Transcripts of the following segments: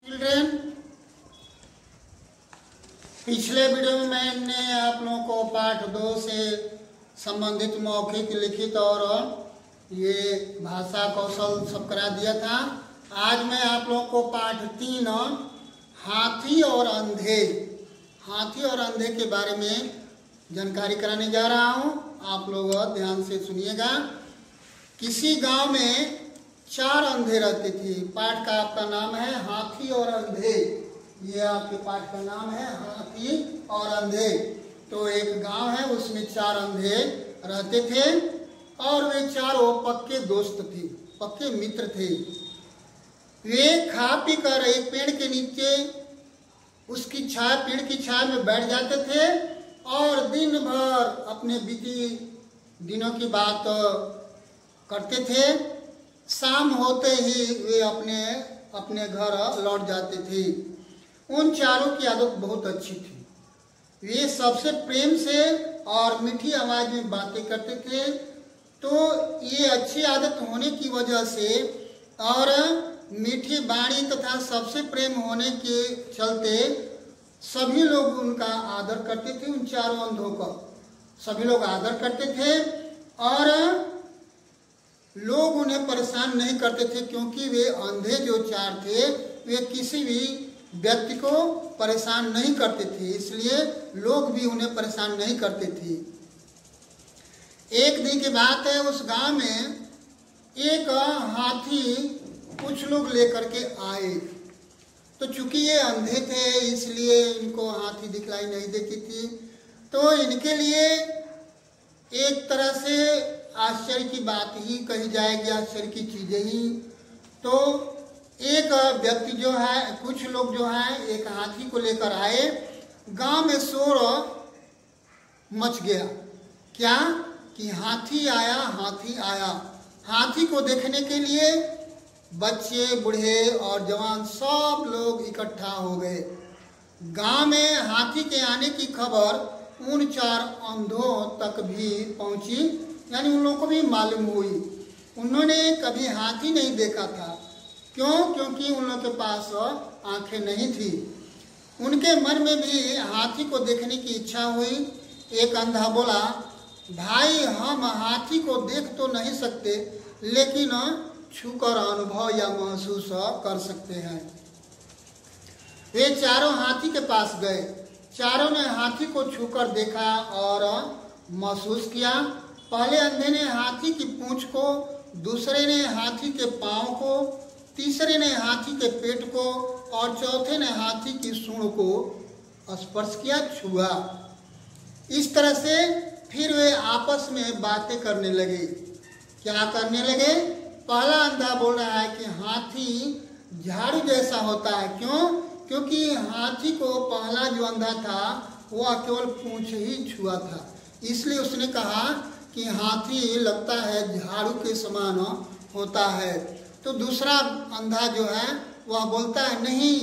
Children, पिछले video में मैंने आप लोगों को पाठ 2 से संबंधित मौखिक, लिखित और ये भाषा कौशल सब करा दिया था। आज मैं आप लोगों को पाठ 3 हाथी और अंधे के बारे में जानकारी कराने जा रहा हूँ। आप लोग ध्यान से सुनिएगा। किसी गांव में 4 अंधे रहते थे। पाठ का आपका नाम है हाथी और अंधे। ये आपके पाठ का नाम है हाथी और अंधे। तो एक गांव है, उसमें 4 अंधे रहते थे और वे चारों पक्के दोस्त थे, पक्के मित्र थे। वे खा पी कर एक पेड़ के नीचे उसकी छाया, पेड़ की छाया में बैठ जाते थे और दिन भर अपने बीती दिनों की बात करते थे। शाम होते ही वे अपने अपने घर लौट जाते थे। उन चारों की आदत बहुत अच्छी थी। वे सबसे प्रेम से और मीठी आवाज में बातें करते थे। तो ये अच्छी आदत होने की वजह से और मीठी वाणी तथा सबसे प्रेम होने के चलते सभी लोग उनका आदर करते थे। उन चारों अंधों का सभी लोग आदर करते थे और लोग उन्हें परेशान नहीं करते थे, क्योंकि वे अंधे जो 4 थे वे किसी भी व्यक्ति को परेशान नहीं करते थे, इसलिए लोग भी उन्हें परेशान नहीं करते थे। एक दिन की बात है, उस गांव में एक हाथी कुछ लोग लेकर के आए। तो चूंकि ये अंधे थे इसलिए इनको हाथी दिखलाई नहीं देती थी। तो इनके लिए एक तरह से आश्चर्य की बात ही कही जाएगी, आश्चर्य की चीजें ही। तो एक व्यक्ति जो है, कुछ लोग जो है एक हाथी को लेकर आए। गांव में शोर मच गया। क्या कि हाथी आया, हाथी आया। हाथी को देखने के लिए बच्चे, बूढ़े और जवान सब लोग इकट्ठा हो गए। गांव में हाथी के आने की खबर उन 4 अंधों तक भी पहुंची, यानी उन लोगों को भी मालूम हुई। उन्होंने कभी हाथी नहीं देखा था। क्यों? क्योंकि उन लोगों के पास आंखें नहीं थी। उनके मन में भी हाथी को देखने की इच्छा हुई। एक अंधा बोला, भाई हम हाथी को देख तो नहीं सकते, लेकिन छूकर अनुभव या महसूस कर सकते हैं। वे चारों हाथी के पास गए। चारों ने हाथी को छूकर देखा और महसूस किया। पहले अंधे ने हाथी की पूंछ को, दूसरे ने हाथी के पांव को, तीसरे ने हाथी के पेट को और चौथे ने हाथी की सूंड को स्पर्श किया, छुआ। इस तरह से फिर वे आपस में बातें करने लगे। क्या करने लगे? पहला अंधा बोल रहा है कि हाथी झाड़ू जैसा होता है। क्यों? क्योंकि हाथी को पहला जो अंधा था वह केवल पूंछ ही छुआ था, इसलिए उसने कहा कि हाथी लगता है झाड़ू के समान होता है। तो दूसरा अंधा जो है वह बोलता है, नहीं,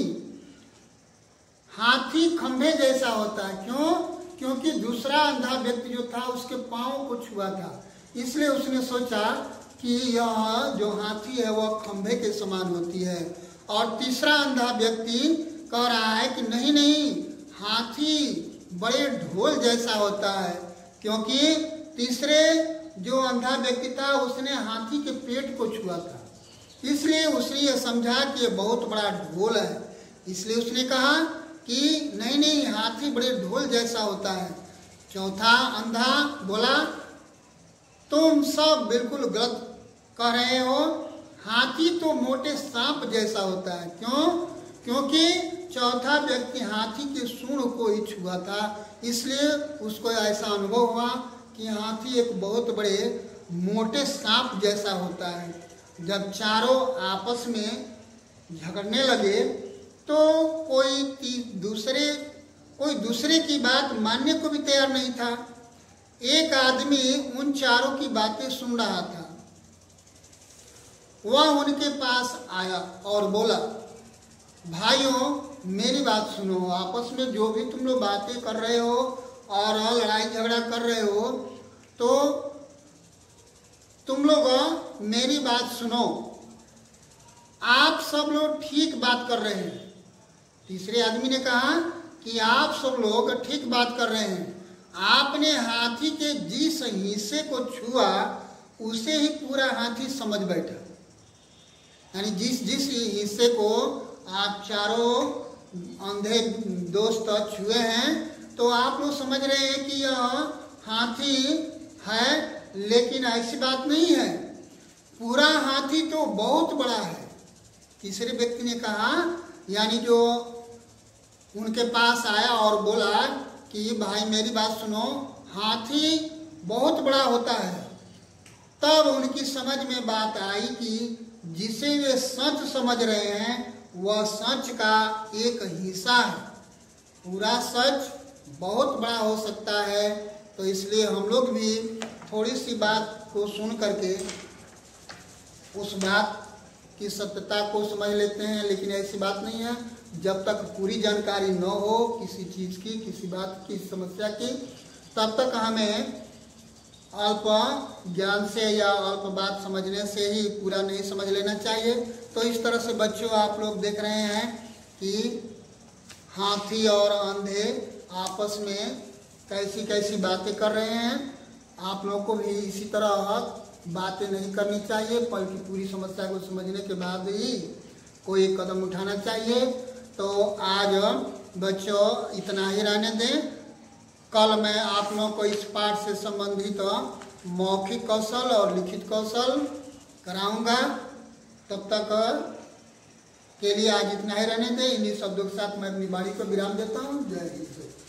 हाथी खंभे जैसा होता है। क्यों? क्योंकि दूसरा अंधा व्यक्ति जो था उसके पांव को छुआ था, इसलिए उसने सोचा कि यह जो हाथी है वह खंभे के समान होती है। और तीसरा अंधा व्यक्ति कह रहा है कि नहीं नहीं, हाथी बड़े ढोल जैसा होता है। क्योंकि तीसरे जो अंधा व्यक्ति था उसने हाथी के पेट को छुआ था, इसलिए उसने ये समझा कि ये बहुत बड़ा ढोल है, इसलिए उसने कहा कि नहीं नहीं, हाथी बड़े ढोल जैसा होता है। चौथा अंधा बोला, तुम सब बिल्कुल गलत कह रहे हो, हाथी तो मोटे सांप जैसा होता है। क्यों? क्योंकि चौथा व्यक्ति हाथी के सूंड को ही छुआ था, इसलिए उसको ऐसा अनुभव हुआ कि हाथी एक बहुत बड़े मोटे सांप जैसा होता है। जब चारों आपस में झगड़ने लगे तो कोई दूसरे की बात मानने को भी तैयार नहीं था। एक आदमी उन चारों की बातें सुन रहा था। वह उनके पास आया और बोला, भाइयों मेरी बात सुनो। आपस में जो भी तुम लोग बातें कर रहे हो और लड़ाई झगड़ा कर रहे हो, तो तुम लोग मेरी बात सुनो। आप सब लोग ठीक बात कर रहे हैं, तीसरे आदमी ने कहा कि आप सब लोग ठीक बात कर रहे हैं, आपने हाथी के जिस हिस्से को छुआ उसे ही पूरा हाथी समझ बैठा। यानी जिस जिस हिस्से को आप चारों अंधे दोस्त छुए हैं तो आप लोग समझ रहे हैं कि यह हाथी है, लेकिन ऐसी बात नहीं है, पूरा हाथी तो बहुत बड़ा है। तीसरे व्यक्ति ने कहा, यानी जो उनके पास आया और बोला कि भाई मेरी बात सुनो, हाथी बहुत बड़ा होता है। तब उनकी समझ में बात आई कि जिसे वे सच समझ रहे हैं वह सच का एक हिस्सा है, पूरा सच बहुत बड़ा हो सकता है। तो इसलिए हम लोग भी थोड़ी सी बात को सुन करके उस बात की सत्यता को समझ लेते हैं, लेकिन ऐसी बात नहीं है। जब तक पूरी जानकारी न हो किसी चीज़ की, किसी बात की, समस्या की, तब तक हमें अल्प ज्ञान से या अल्प बात समझने से ही पूरा नहीं समझ लेना चाहिए। तो इस तरह से बच्चों आप लोग देख रहे हैं कि हाथी और अंधे आपस में कैसी कैसी बातें कर रहे हैं। आप लोगों को भी इसी तरह बातें नहीं करनी चाहिए, बल्कि पूरी समस्या को समझने के बाद ही कोई कदम उठाना चाहिए। तो आज बच्चों इतना ही रहने दें। कल मैं आप लोगों को इस पाठ से संबंधित मौखिक कौशल और लिखित कौशल कराऊंगा। तब तक के लिए आज इतना ही रहने दें। इन्हीं शब्दों के साथ मैं अपनी वाणी को विराम देता हूँ। जय हिंद।